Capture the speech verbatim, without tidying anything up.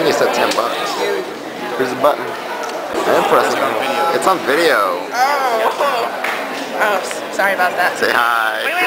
you said ten bucks. Here's the button. Impressive. It's on video. Oh. Oh, sorry about that. Say hi.